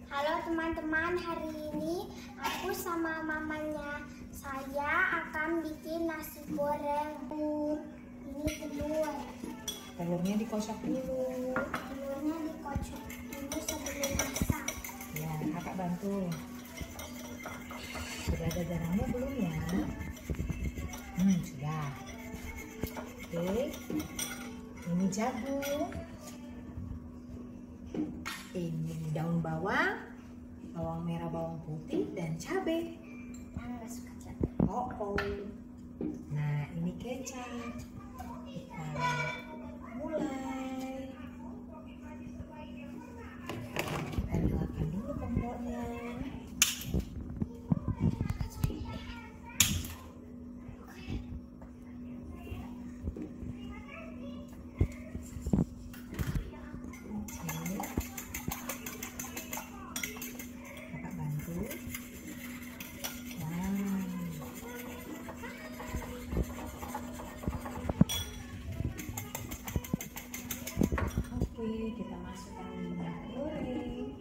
Halo teman-teman, hari ini aku sama mamanya saya akan bikin nasi goreng. Ini telur. Telurnya dikocok dulu. Telurnya dikocok dulu sebelum masak. Ya, kakak bantu. Sudah ada garamnya belum ya? Sudah. Oke. Ini jagung. Ini daun bawang, bawang merah, bawang putih, dan cabai. Nggak suka cabai. Oh. Nah, ini kecap. Kita mulai. Kita nyalakan dulu kompornya. Kakak bantu. Oke, kita masukkan minyak goreng.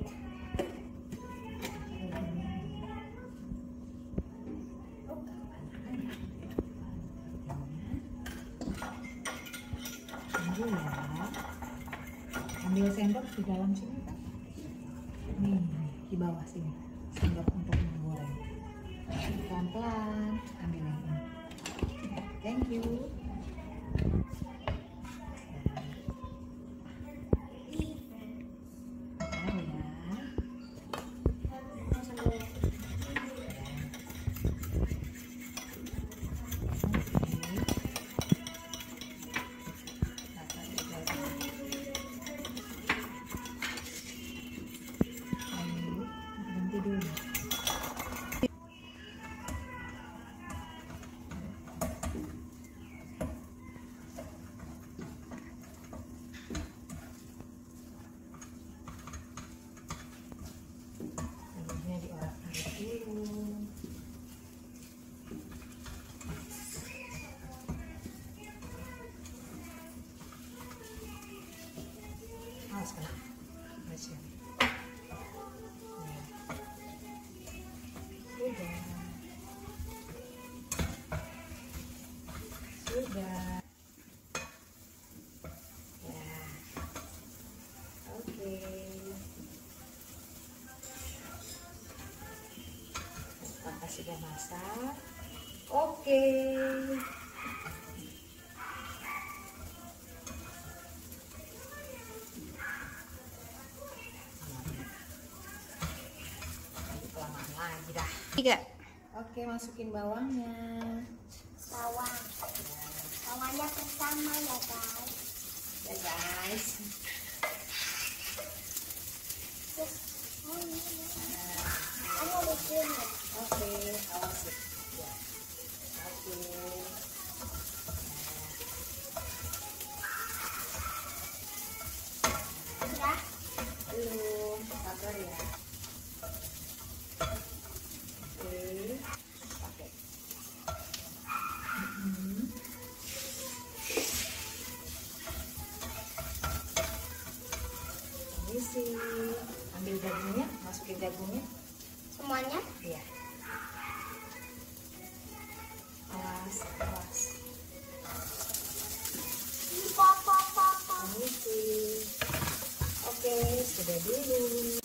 Tunggu ya. Ambil sendok di dalam sini, Kak. Nih, di bawah sini. Sendok untuk menggoreng. Pelan-pelan ambil yang ini. Thank you. Awas kena. Sudah. Sudah. Ya. Oke. Apakah sudah masak? Oke. Lagi dah. 3. Oke, masukin bawangnya. Bawangnya bersama ya guys. Ya guys. Kamu bikin ya? Oke, awas ya. Oke. Udah. Belum, sabar ya. Oke. Ini sih, ambil dagingnya, masukin dagingnya. Semuanya? Iya. Awas. Ini sih. Oke, sudah dulu.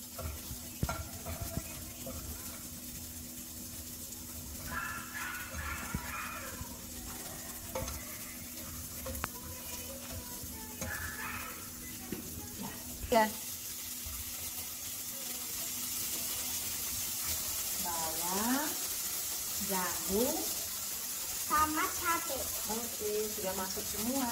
Ya. Bawang, jagung, Sama cabai. oke, sudah masuk semua,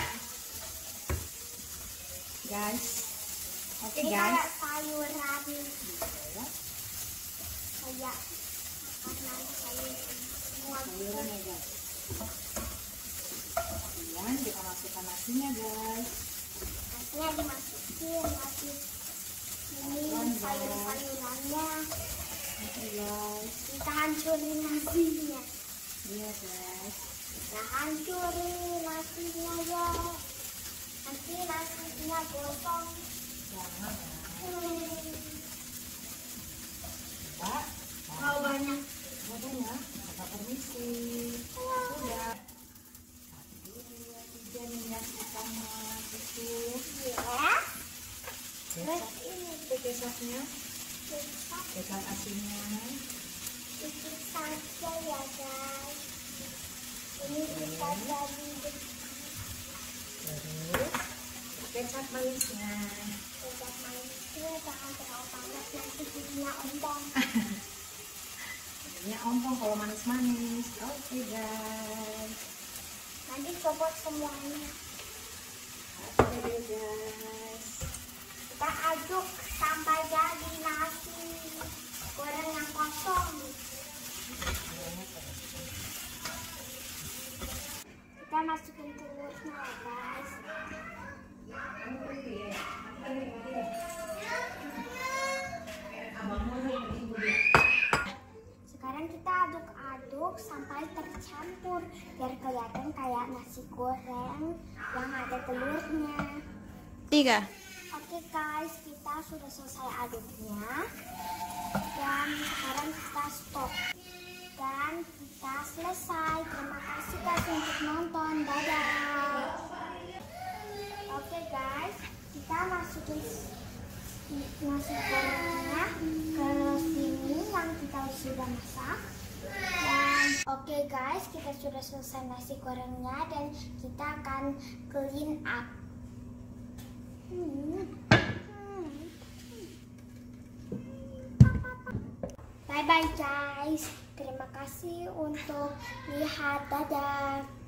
guys. Oke Ini guys. kayak sayuran. Ya, Kayak makanan sayuran. Semua sayuran ya guys. Kemudian kita masukkan nasinya guys. nasinya dimasukin nasi. Ini sayur-sayurannya. Oke guys. Kita hancurin nasinya. Iya guys. Kita hancurin nasinya ya. Nanti nasinya gosong. Jangan ya. kecapnya, kecap asinnya. Sedikit saja ya guys. Ini kita jadi Terus kecap manisnya. kecap manisnya jangan terlalu panas nanti jadinya ompong. Jadinya ompong kalau manis-manis. Oke guys. Nanti coba semuanya. Oke deh guys. Kita aduk sampai jadi nasi goreng yang kosong. Kita masukin telurnya ya guys. Sekarang kita aduk-aduk sampai tercampur biar kelihatan kayak nasi goreng yang ada telurnya. 3. Oke guys, kita sudah selesai aduknya dan sekarang kita stop dan kita selesai. Terima kasih guys untuk nonton, dadah. Oke guys, kita masukin nasi gorengnya ke sini yang kita sudah masak. Dan oke guys, kita sudah selesai nasi gorengnya dan kita akan clean up. Bye bye guys. Terima kasih untuk lihat, dadah.